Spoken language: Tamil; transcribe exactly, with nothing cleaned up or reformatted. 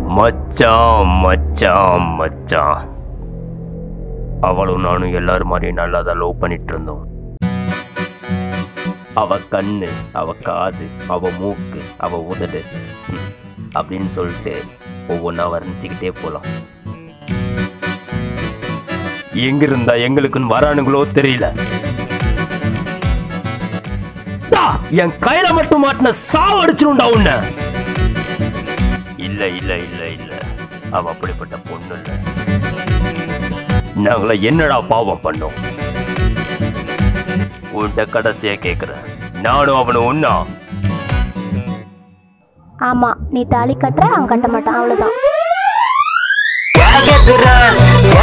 மச்சான் மச்சான் மச்சான் அவளும் நானும் எல்லாரும் மாதிரி நல்லா தான் லவ் பண்ணிட்டு இருந்தோம். அவ கண்ணு, அவ காது, அவ மூக்கு, அவ உதடு அப்படின்னு சொல்லிட்டு ஒவ்வொன்றா வர்ணிச்சுக்கிட்டே போலாம். எங்க இருந்தா எங்களுக்குன்னு வரானுங்களோ தெரியல. என் கையில மட்டும் மாட்டின சாவடிச்சிருண்டா உன்ன. இல்ல இல்ல இல்ல இல்ல அவ அப்படிப்பட்ட பொண்ணு இல்ல. நாங்கள என்னடா பாவம் பண்ணோம்? உன்கிட்ட கடைசியா கேக்குறேன், நானும் அவனு ஒன்னா? ஆமா, நீ தாலி கட்டுற, அவன் கட்ட மாட்டான், அவ்வளவுதான்.